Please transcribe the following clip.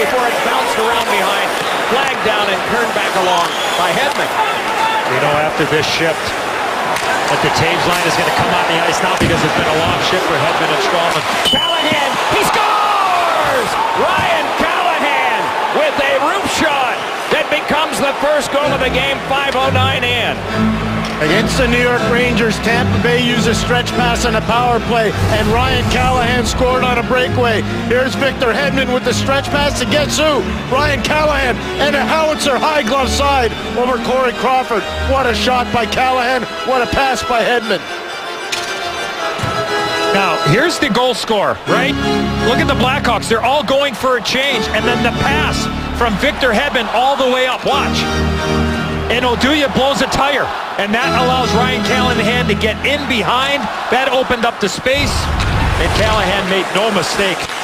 before it bounced around behind. Flagged down and turned back along by Hedman. You know, after this shift, that the detached line is going to come on the ice now because it's been a long shift for Hedman and Cronin. Callahan, he scores! Ryan Callahan with a roof shot that becomes the first goal of the game, 5:09 in. Against the New York Rangers, Tampa Bay used a stretch pass on a power play, and Ryan Callahan scored on a breakaway. Here's Victor Hedman with the stretch pass, and guess who? Ryan Callahan, and a howitzer high glove side over Corey Crawford. What a shot by Callahan, what a pass by Hedman. Now, here's the goal scorer, right? Look at the Blackhawks. They're all going for a change, and then the pass from Victor Hedman all the way up. Watch. And Oduya blows a tire, and that allows Ryan Callahan to get in behind. That opened up the space, and Callahan made no mistake.